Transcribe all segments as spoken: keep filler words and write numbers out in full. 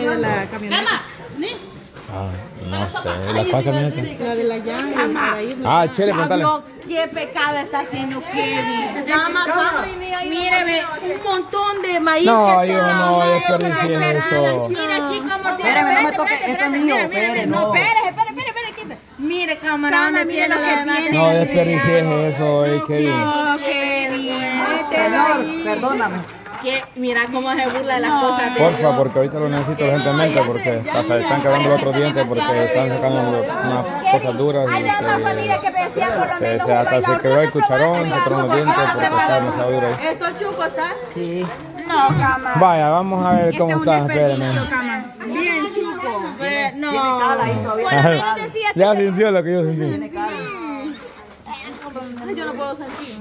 ahí de la camioneta. Ah, no sé, la pa camioneta. La de la llave. Ah, Chele, contale. ¿Qué pecado está haciendo Kevin? Nada más míreme, un montón de maíz. No, que yo se no, ama, desperdicien eso. Mira aquí cómo tiene. Espérame, no me toque, esto es mío, espere, No, no. espere, espere, espere, espere, quita. Mire, camarada, mire lo que tiene. No desperdicien eso, eh, Kevin. No, Kevin. Señor, perdóname. Que mira cómo se burla de las cosas de Porfa, porque ahorita lo necesito urgentemente porque hasta están quedando los otros dientes porque están sacando unas cosas duras y hay una familia que decía por lo se, menos se, un hasta se bailador quedó el de cucharón, se fueron los dientes porque está demasiado duro ahí. ¿Esto chupo está? Sí. No, cama. Vaya, vamos a ver cómo está, espérenme. Bien chupo. No. Tiene cala ahí todavía. Por lo menos decía que Ya sintió lo que yo sentí. Tiene cala. Yo no puedo sentir.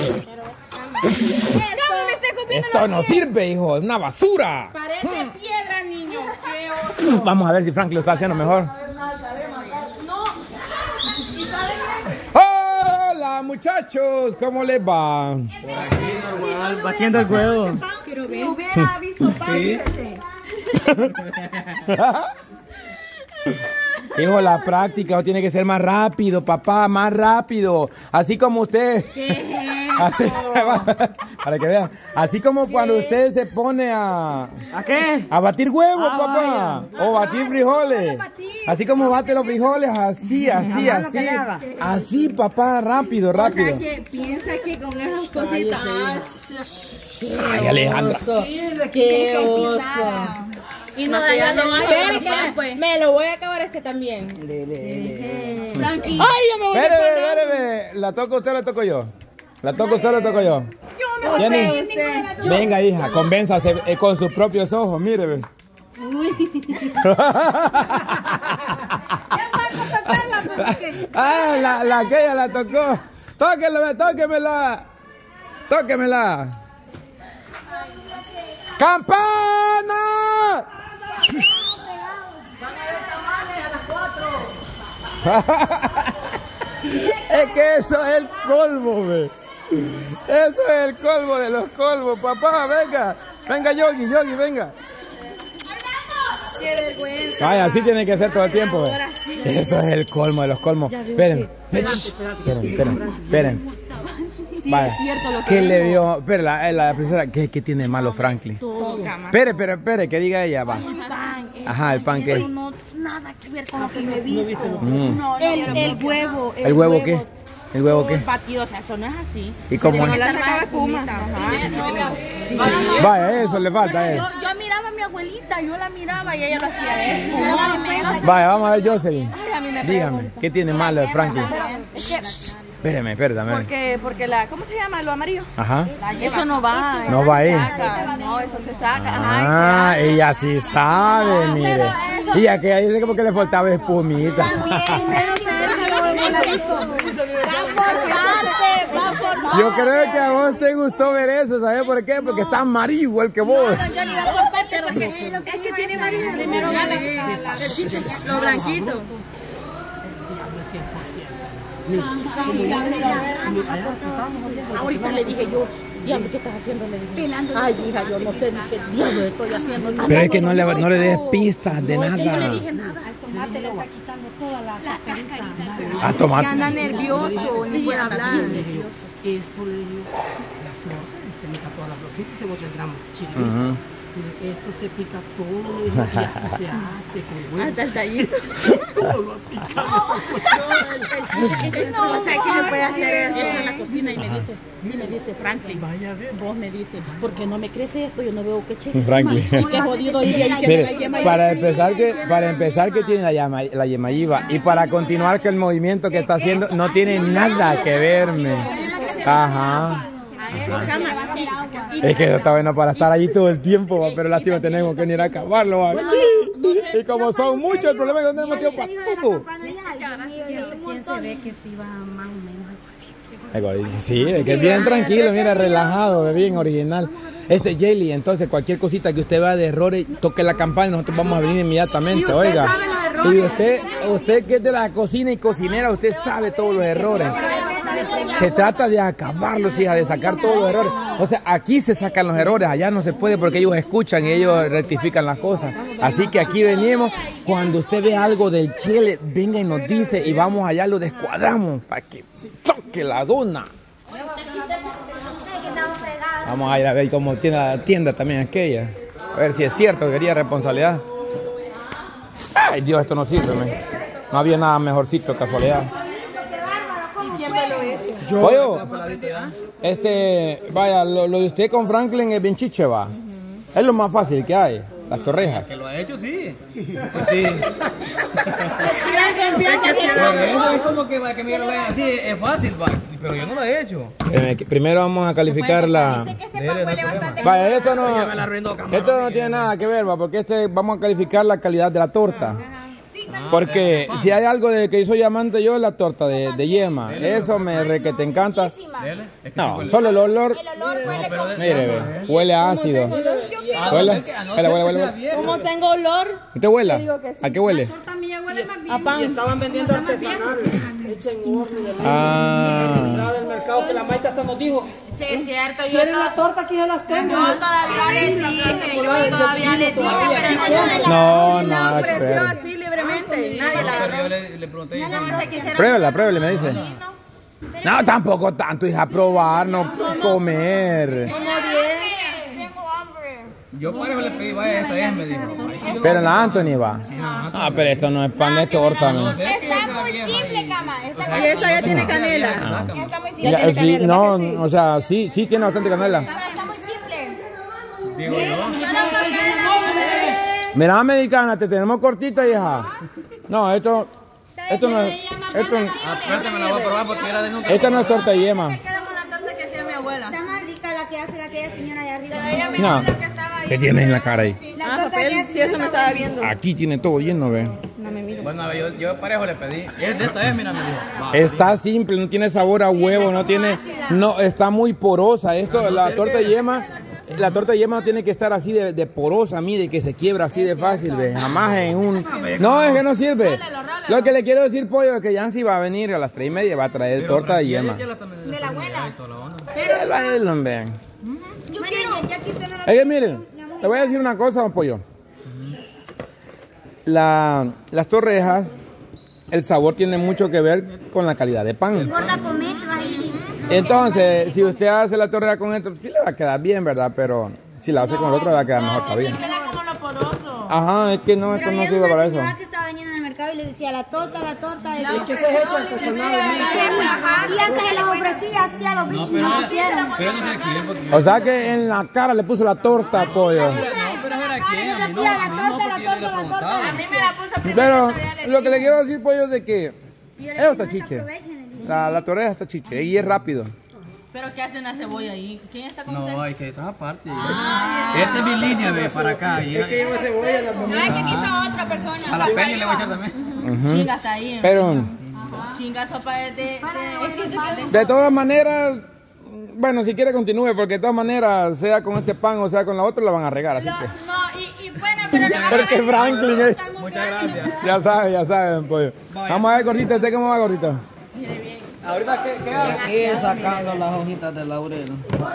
Esto no sirve, hijo, es una basura. parece piedra, niño. Qué oso. Vamos a ver si Frank lo está haciendo mejor. No. ¿Y sabes qué? Hola muchachos, ¿cómo les va? Normal, batiendo el huevo. Quiero ver. Hubiera visto Sí. Hijo, la práctica tiene que ser más rápido, papá, más rápido. Así como usted. ¿Qué es Así, para que vean. Así como cuando usted se pone a, ¿A qué? a batir huevos, Ah, papá. O batir frijoles. Así como bate los frijoles, así, así, Jamás lo que así. le haga. Así, papá, rápido, O sea rápido. que piensa que con esas cositas. Ay, Alejandra. Qué oso. Y no, ya lo vas a Espera, ya, que pues. me lo voy a acabar este también. Tranquilo. ¡Ay, ya me voy a Espéreme, espéreme. ¿La toca usted o la toco yo? ¿La toca usted o la toco yo? Yo me Jenny, venga, hija, convénzase eh, con sus propios ojos, mire. Ve. Ah, la, la que ella la tocó. Tóquenla, tóquemela. Tóquemela. ¡Campana! Es que eso es el colmo, ve. Eso es el colmo de los colmos, papá, venga. Venga, Yogi, Yogi, venga. Qué vergüenza. Vaya, así tiene que ser todo el tiempo, ve. Esto es el colmo de los colmos. Esperen, esperen, esperen, esperen. Vaya, ¿qué le dio? Espera, la, la princesa, ¿qué, ¿qué tiene malo Franklin? Espere, espere, espere, que diga ella, va. Ajá, el pan, ¿qué? No, nada que ver con lo que me he visto. Mm. No, el, el huevo. ¿El huevo qué? ¿El huevo qué? Batido, o sea, eso no es así. ¿Y cómo es? La sacaba espuma. Vaya, eso le falta a él. Yo, yo miraba a mi abuelita, yo la miraba y ella lo hacía él. Vaya, vamos a ver, Jocelyn. Ay, a mí me Dígame, ¿qué tiene malo el Franklin? Espérame, espérame. Porque, porque la, ¿cómo se llama? Lo amarillo. Ajá. Eso no va. No va ahí. No, eso se saca. Ah, ella sí sabe, mire. Y ya que ella dice que porque le faltaba espumita. Yo creo que a vos te gustó ver eso, ¿sabes por qué? Porque está amarillo igual que vos. Es que tiene amarillo. Primero lo blanquito. Ahorita le dije yo, diablo, ¿qué estás haciendo? Le dije. Ay, hija, yo no sé ni qué diablo estoy haciendo. Pero es que no le, no le des pistas de No, es que yo le nada. dije nada. tomate le está quitando toda la cascarita. Ah, tomate. Que anda nervioso, no puede hablar. Esto le dio la flor, se pica toda la florcita y se bota el gramo chile. Ujú. Esto se pica todo y así se hace con huevo. Hasta el tallito. Todo lo ha picado esa No, o sea, ¿qué se puede hacer eso? Entra a la cocina y me dice, y me dice, Franklin, Vaya a ver. vos me dices, ¿por qué no me crece esto? Yo no veo que che. Franklin. Y qué jodido ir ahí que Mire, me la yema. para empezar que para empezar que tiene la llama la yemayiva y para continuar que el movimiento que está haciendo no tiene nada que verme. Ajá. Es que está bueno para estar allí todo el tiempo, va, pero lástima tenemos que ir a acabarlo. Va. Y como son muchos, el problema es que no tenemos tiempo para todo. ¿Quién se ve que sí va más o menos al cuartito? Sí, es que es bien tranquilo, mira, relajado, bien original. Este Jaylee, entonces cualquier cosita que usted vea de errores, toque la campana y nosotros vamos a venir inmediatamente, oiga. Y usted, usted que es de la cocina y cocinera, usted sabe todos los errores. Se trata de acabarlos, hija, de sacar todos los errores. O sea, aquí se sacan los errores, allá no se puede porque ellos escuchan y ellos rectifican las cosas. Así que aquí venimos, cuando usted ve algo del chile, venga y nos dice y vamos allá, lo descuadramos para que toque la dona. Vamos a ir a ver cómo tiene la tienda también aquella. A ver si es cierto que quería responsabilidad. Ay, Dios, esto no sirve, man. No había nada mejorcito, casualidad. Yo, Oye, este, vaya, lo, lo de usted con Franklin es bien chiche, va. Es lo más fácil que hay, las torrejas. Que lo ha hecho, sí. Sí. Eso es como que, que me lo vean así, es fácil, va. Pero yo no lo he hecho. Eh, primero vamos a calificar la... Vaya, esto no, esto no tiene nada que ver, va, porque este vamos a calificar la calidad de la torta. Porque si hay algo de que soy amante yo es la torta de, de yema. Eso me re que te encanta. No, solo el olor. Mire, ve, huele a ácido. Huele, huele, huele, huele. ¿Cómo tengo olor? ¿Usted huele? ¿A qué huele? A pan. Y estaban vendiendo artesanal, hecha en horno de Ah. la entrada del mercado que la maestra hasta nos dijo. Sí, es cierto. Yo ¿Quieren la torta? Aquí se las tengo. Yo todavía le dije, yo todavía le dije, pero No, La nada que ofreció ver. así libremente. Nadie la agarró. Yo le, le pregunté. Pruébela, pruébela, me dice. No, tampoco tanto, hija, probar, no comer. Yo por eso le pedí, vaya, esta vez me dijo. Pero la Anthony va. Ah, pero esto no es pan de torta, ¿no? Está muy simple, cama. Y esa ya tiene canela. Está muy simple. Ya, sí, no, o sea, sí, sí tiene bastante canela. Pero está muy simple. Digo yo. Mira, americana, te tenemos cortita, hija. No, esto, esto no es, esto, Aparte me la voy a probar porque era de nunca. esta no es torta de yema. Queda con la torta que hacía mi abuela. Está más rica la que hace aquella señora allá arriba. No, ¿qué tienes en la cara ahí? Ah, papel, sí, eso me estaba viendo. Aquí tiene todo lleno, ve. Bueno, a ver, yo, yo parejo le pedí. Es de esta vez, mira, me dijo. Está simple, no tiene sabor a huevo, no tiene, no, está muy porosa. Esto, la torta de yema, la torta de yema no tiene que estar así de, de porosa, mire, que se quiebra así de fácil, ve. Jamás en un, no, es que no sirve. Lo que le quiero decir, pollo, es que Yancy va a venir a las tres y media y va a traer torta de yema. De la abuela. Él va a ir, hombre. Yo quiero. Es que miren, le voy a decir una cosa, don Pollo. La, las torrejas, el sabor tiene mucho que ver con la calidad de pan. Gorda, comete, vas a ir. Entonces, si usted hace la torreja con esto, sí le va a quedar bien, ¿verdad? Pero si la hace con el otro, le va a quedar mejor todavía. Queda como lo poroso. Ajá, es que no, esto no sirve para eso. Una señora que estaba vendiendo en el mercado y le decía la torta, la torta. Decía, Es que se es hecha artesanalmente. y hasta se las ofrecía así a los bichos y no quisieron. Pero no sé quién, porque O sea que en la cara le puso la torta, pollo. pero a ver a quién, a mí no, Decía a la mí no, torta, la porque yo le torta, la torta. A mí me la puso primero. Pero todavía le lo que le dije. quiero decir, pollo, es de que Y yo le eso dije, está no, chiche. aprovechen, le dije. La, la torreja está chiche y es rápido. Pero ¿qué hace una cebolla ahí? ¿Quién está con usted? No, hay que estar aparte. Esta es mi línea de para acá. Y Es que lleva cebolla la No, es que aquí está otra persona. a la peña le voy a echar también. Chinga está ahí. ¿eh? Pero Chinga sopa de... de, de, es cierto que- de todas maneras, bueno, si quiere continúe, porque de todas maneras, sea con este pan o sea con la otra, la van a regar, así que. No, y, y bueno, pero... Porque Franklin es. Muchas gracias. Ya saben, ya saben, pollo. Vamos a ver, gordito, ¿usted cómo va, gordito? Ahorita, ¿qué, qué Aquí sacando las hojitas de laurel.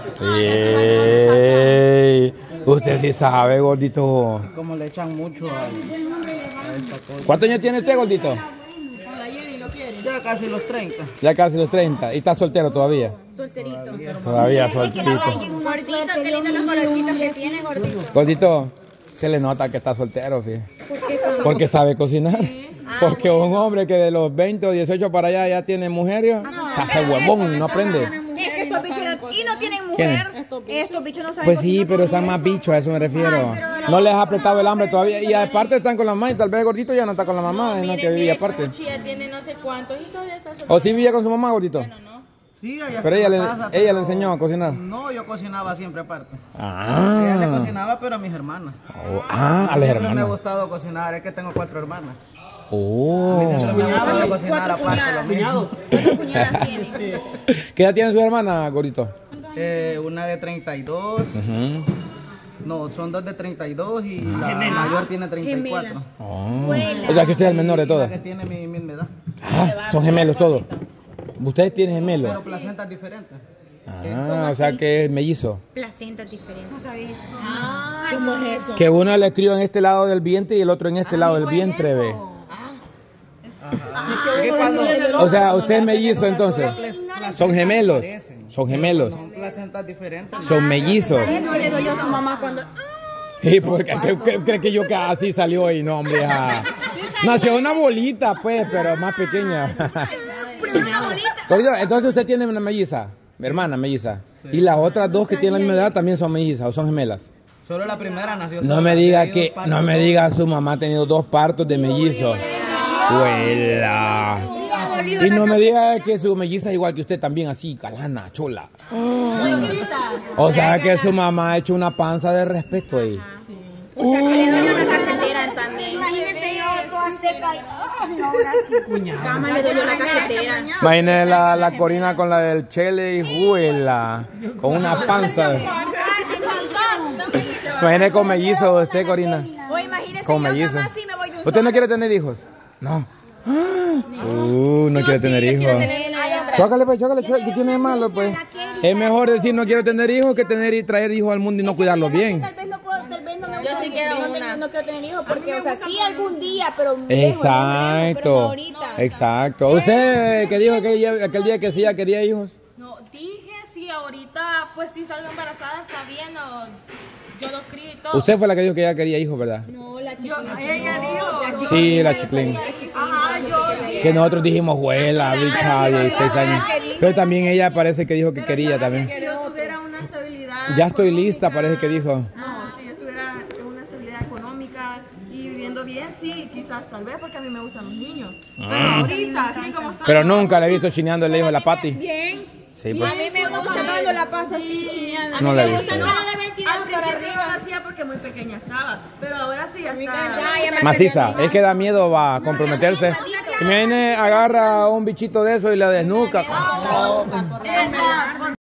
Ey, usted sí sabe, gordito. Como le echan mucho a, a esta cosa. ¿Cuántos años tiene usted, gordito? Ya casi los treinta. Ya casi los treinta. ¿Y está soltero todavía? Solterito. Todavía soltito. Gordito, qué lindos los colorcitos que tiene, gordito. Gordito, se le nota que está soltero, fíjate. Porque sabe cocinar. Porque un hombre que de los veinte o dieciocho para allá ya tiene mujer, ya, se hace huevón, no aprende. Es que estos bichos y no tienen ¿Quiénes? mujer. Estos bichos no saben Pues sí, cocinar pero por están eso. más bichos, a eso me refiero. No les ha apretado el hambre todavía. Y aparte están con la mamá y tal vez el gordito ya no está con la mamá, es no que vivía aparte. Puchi, ya tiene no sé cuántos y todavía está soltero. ¿O sí vivía con su mamá, gordito? Sí, allá Pero está ella en le, la casa, ella pero- le enseñó a cocinar. No, yo cocinaba siempre aparte. Ella le Ah, cocinaba, pero a mis hermanas. Oh, ah a las Siempre me ha hermanas. gustado cocinar, es que tengo cuatro hermanas. Oh. Siempre me ha gustado cocinar aparte lo mismo. ¿Cuántas cuñadas tiene? ¿Qué edad tiene su hermana, gordito? Eh, una de treinta y dos. Ujú. No, son dos de treinta y dos y la mayor tiene treinta y cuatro. Oh. O sea que usted es el menor de La todas. que tiene mi misma edad. Ah, son gemelos todos. Ustedes tienen gemelos. Pero placentas diferentes. Ah, o sea que es mellizo. Placentas diferentes. No sabéis eso. Ah, ¿cómo es eso? Que uno le crió en este lado del vientre y el otro en este lado del vientre, ve. O sea, usted es mellizo entonces. Son gemelos. Son gemelos. Son placentas diferentes. Son mellizos. No le doy a su mamá cuando... ¿Y por qué cree que yo que así salió y no, hombre? Ah. Nació una bolita, pues, pero más pequeña. Entonces usted tiene una melliza, mi hermana melliza. Y las otras dos que tienen la misma edad también son mellizas o son gemelas. Solo la primera nació. No me diga que, no me diga su mamá ha tenido dos partos de mellizos. ¡Huela! Y no me diga que su melliza es igual que usted también, así, calana, chola. O sea que su mamá ha hecho una panza de respeto ahí. O sea que le doy una casetera también. Imagínese yo toda seca y... ¡Ah, no, gracias! Cama le doy una casetera. Imagínese la, la Corina con la del Chele y huela, con una panza. Imagínese con mellizo usted, Corina. O imagínese Con yo mellizo. nomás si me voy de un ¿Usted no quiere tener hijos? No. Uh, no quiere tener hijos. Chócale, pues, chócale, chócale. ¿Qué tiene de malo, pues? Es mejor decir no quiero tener hijos que tener y traer hijos al mundo y no cuidarlos bien. Tal vez no puedo, tal vez no me gusta. Yo sí quiero no, una. tengo- no quiero tener hijos porque, o sea, sí algún día, pero lejos, Exacto. lejos, pero no ahorita. Exacto. ¿Usted que dijo aquel día, aquel día que sí ya quería hijos? No, dije si ahorita pues si salgo embarazada está bien o yo los crío y todo. Usted fue la que dijo que ya quería hijos, ¿verdad? No, la Yo, chica. ella dijo. Sí, la chiclín. Ajá, yo dije. Que nosotros dijimos, huela, bicha, dieciséis años. Pero también ella parece que dijo que quería también. Si yo tuviera una estabilidad. Ya estoy lista, parece que dijo. No, si yo tuviera una estabilidad económica y viviendo bien, sí, quizás tal vez porque a mí me gustan los niños. Pero ahorita, así como está. Pero nunca le he visto chineando el hijo de la Pati. Bien. Sí, A pues. mí me gusta cuando la pasa así chineando. No la he me visto. gusta pero de veintidós Al para principio no arriba. lo hacía porque muy pequeña estaba, pero ahora sí ya Ya, está. ya me Maciza, es que da miedo va a comprometerse. Y viene, agarra un bichito de eso y la desnuca. Esa-